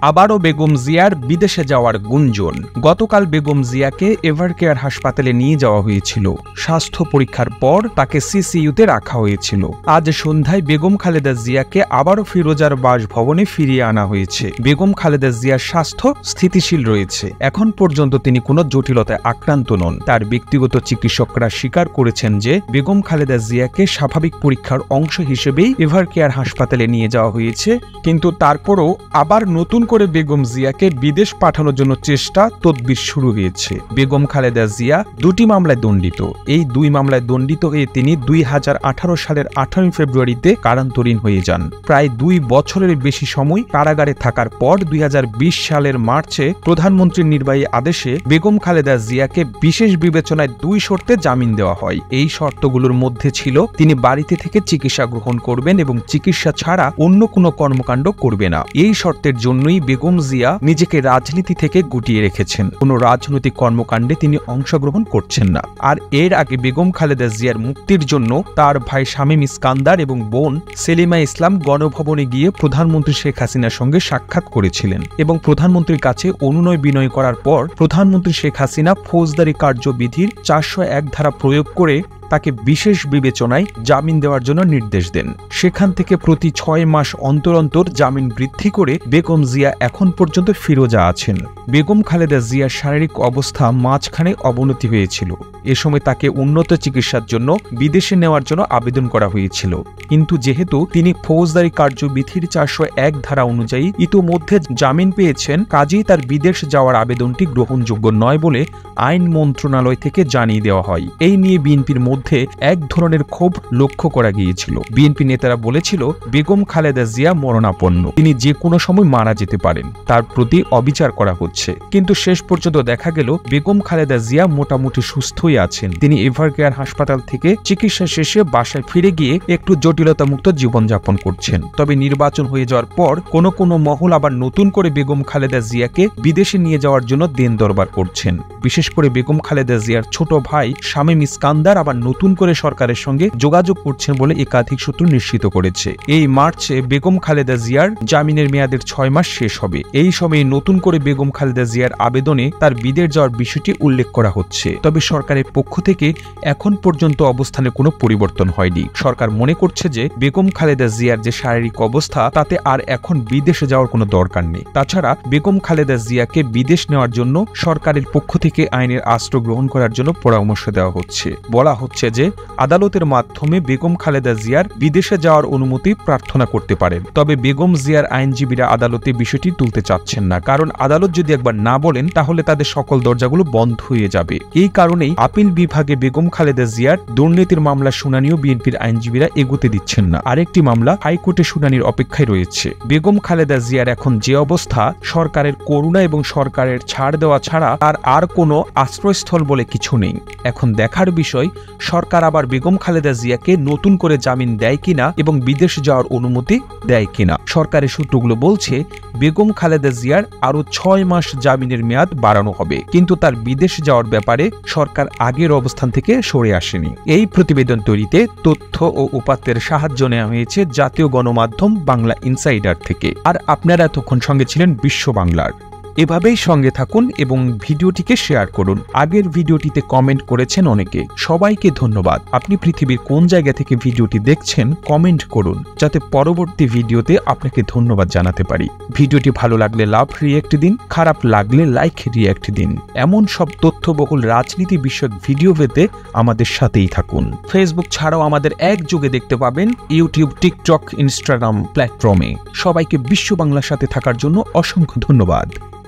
আবারও বেগম জিয়ার বিদেশে যাওয়ার গুঞ্জন। গতকাল বেগম জিয়াকে এভারকেয়ার হাসপাতালে নিয়ে যাওয়া হয়েছিল। স্বাস্থ্য পরীক্ষার পর তাকে সিসিইউতে রাখা হয়েছিল। আজ সন্ধ্যায় বেগম খালেদা জিয়াকে আবারও ফিরোজার বাসভবনে ফিরিয়ে আনা হয়েছে। বেগম খালেদা জিয়ার স্বাস্থ্য স্থিতিশীল রয়েছে। এখন পর্যন্ত তিনি কোনো জটিলতায় আক্রান্ত নন। তার ব্যক্তিগত চিকিৎসকরা স্বীকার করেছেন যে বেগম খালেদা জিয়াকে স্বাভাবিক পরীক্ষার অংশ হিসেবেই এভারকেয়ার হাসপাতালে নিয়ে যাওয়া হয়েছে, কিন্তু তারপরও আবার নতুন করে বেগম জিয়াকে বিদেশ পাঠানোর জন্য চেষ্টা তদবির শুরু হয়েছে। বেগম খালেদা জিয়া দুটি মামলায় দণ্ডিত। এই দুই মামলায় দণ্ডিত হয়ে তিনি 2018 সালের 18 ফেব্রুয়ারিতে কারান্তরীণ হয়ে যান। প্রায় 2 বছরের বেশি সময় কারাগারে থাকার পর 2020 সালের মার্চে প্রধানমন্ত্রীর নির্বাহী আদেশে বেগম খালেদা জিয়াকে বিশেষ বিবেচনায় 2 শর্তে জামিন দেওয়া হয়। এই শর্তগুলোর মধ্যে ছিল তিনি বাড়িতে থেকে চিকিৎসা গ্রহণ করবেন এবং চিকিৎসা ছাড়া অন্য কোনো কর্মকাণ্ড করবে না। এই শর্তের জন্যই বেগম জিয়া নিজেকে রাজনীতি থেকে গুটিয়ে রেখেছেন। কোনো রাজনৈতিক কর্মকাণ্ডে তিনি অংশগ্রহণ করছেন না। আর এর আগে বেগম খালেদা জিয়ার মুক্তির জন্য তার ভাই শামীম ইস্কান্দার এবং বোন সেলিমা ইসলাম গণভবনে গিয়ে প্রধানমন্ত্রী শেখ হাসিনার সঙ্গে সাক্ষাৎ করেছিলেন এবং প্রধানমন্ত্রীর কাছে অনুনয় বিনয় করার পর প্রধানমন্ত্রী শেখ হাসিনা ফৌজদারি কার্যবিধির 401 ধারা প্রয়োগ করে তাকে বিশেষ বিবেচনায় জামিন দেওয়ার জন্য নির্দেশ দেন। সেখান থেকে প্রতি 6 মাস অন্তর অন্তর জামিন বৃদ্ধি করে বেগম জিয়া এখন পর্যন্ত ফিরোজা আছেন। বেগম খালেদা জিয়ার শারীরিক অবস্থা মাঝখানে অবনতি হয়েছিল। এ সময় তাকে উন্নত চিকিৎসার জন্য বিদেশে নেওয়ার জন্য আবেদন করা হয়েছিল, কিন্তু যেহেতু তিনি ফৌজদারি কার্যবিধির 401 ধারা অনুযায়ী ইতোমধ্যে জামিন পেয়েছেন, কাজেই তার বিদেশ যাওয়ার আবেদনটি গ্রহণযোগ্য নয় বলে আইন মন্ত্রণালয় থেকে জানিয়ে দেওয়া হয়। এই নিয়ে বিএনপির মধ্যে এক ধরনের ক্ষোভ লক্ষ্য করা গিয়েছিল। বিএনপি নেতারা বলেছিল বেগম খালেদা জিয়া মরণাপন্ন, তিনি যে কোনো সময় মারা যেতে পারেন, তার প্রতি অবিচার করা হচ্ছে। কিন্তু শেষ পর্যন্ত দেখা গেল বেগম খালেদা জিয়া মোটামুটি সুস্থই আছেন। তিনি এভারকেয়ার হাসপাতাল থেকে চিকিৎসা শেষে বাসায় ফিরে গিয়ে একটু জটিলতামুক্ত জীবনযাপন করছেন। তবে নির্বাচন হয়ে যাওয়ার পর কোনো কোনো মহল আবার নতুন করে বেগম খালেদা জিয়াকে বিদেশে নিয়ে যাওয়ার জন্য দেন দরবার করছেন। বিশেষ করে বেগম খালেদা জিয়ার ছোট ভাই শামীম ইস্কান্দার আবার নতুন করে সরকারের সঙ্গে যোগাযোগ করছেন বলে একাধিক সূত্র নিশ্চিত করেছে। এই মার্চে বেগম খালেদা জিয়ার জামিনের মেয়াদের 6 মাস শেষ হবে। এই সময়ে নতুন করে বেগম খালেদা জিয়ার আবেদনে তার বিদেশ যাওয়ার বিষয়টি উল্লেখ করা হচ্ছে। তবে সরকারের পক্ষ থেকে এখন পর্যন্ত অবস্থানে কোনো পরিবর্তন হয়নি। সরকার মনে করছে যে বেগম খালেদা জিয়ার যে শারীরিক অবস্থা, তাতে আর এখন বিদেশে যাওয়ার কোনো দরকার নেই। তাছাড়া বেগম খালেদা জিয়াকে বিদেশ নেওয়ার জন্য সরকারের পক্ষ থেকে আইনের আশ্রয় গ্রহণ করার জন্য পরামর্শ দেওয়া হচ্ছে। বলা হচ্ছে যে আদালতের মাধ্যমে বেগম খালেদা জিয়ার বিদেশে যাওয়ার অনুমতি প্রার্থনা করতে পারেন। তবে বেগম জিয়ার আইনজীবীরা আদালতে বিষয়টি তুলতে চাচ্ছেন না, কারণ আদালত যদি একবার না বলেন তাহলে তাদের সকল দরজাগুলো বন্ধ হয়ে যাবে। এই কারণেই আপিল বিভাগে বেগম খালেদা জিয়ার দুর্নীতির মামলা শুনানিও বিএনপির আইনজীবীরা এগোতে দিচ্ছেন না। আরেকটি মামলা হাইকোর্টে শুনানির অপেক্ষায় রয়েছে। বেগম খালেদা জিয়ার এখন যে অবস্থা, সরকারের করুণা এবং সরকারের ছাড় দেওয়া ছাড়া তার আর কোনো আশ্রয়স্থল বলে কিছু নেই। এখন দেখার বিষয় সরকার আবার বেগম খালেদা জিয়াকে নতুন করে জামিন দেয় কিনা এবং বিদেশ যাওয়ার অনুমতি দেয় কিনা। সরকারের সূত্রগুলো বলছে বেগম খালেদা জিয়ার আরো 6 মাস জামিনের মেয়াদ বাড়ানো হবে, কিন্তু তার বিদেশ যাওয়ার ব্যাপারে সরকার আগের অবস্থান থেকে সরে আসেনি। এই প্রতিবেদন তৈরিতে তথ্য ও উপাত্তের সাহায্য নেওয়া হয়েছে জাতীয় গণমাধ্যম বাংলা ইনসাইডার থেকে। আর আপনারা এতক্ষণ সঙ্গে ছিলেন বিশ্ব বাংলার। এভাবেই সঙ্গে থাকুন এবং ভিডিওটিকে শেয়ার করুন। আগের ভিডিওটিতে কমেন্ট করেছেন অনেকে, সবাইকে ধন্যবাদ। আপনি পৃথিবীর কোন জায়গা থেকে ভিডিওটি দেখছেন কমেন্ট করুন, যাতে পরবর্তী ভিডিওতে আপনাকে ধন্যবাদ জানাতে পারি। ভিডিওটি ভালো লাগলে লাভ রিঅ্যাক্ট দিন, খারাপ লাগলে লাইক রিঅ্যাক্ট দিন। এমন সব তথ্যবহুল রাজনীতি বিষয়ক ভিডিও পেতে আমাদের সাথেই থাকুন। ফেসবুক ছাড়াও আমাদের একযোগে দেখতে পাবেন ইউটিউব, টিকটক, ইনস্টাগ্রাম প্ল্যাটফর্মে। সবাইকে বিশ্ব বাংলার সাথে থাকার জন্য অসংখ্য ধন্যবাদ।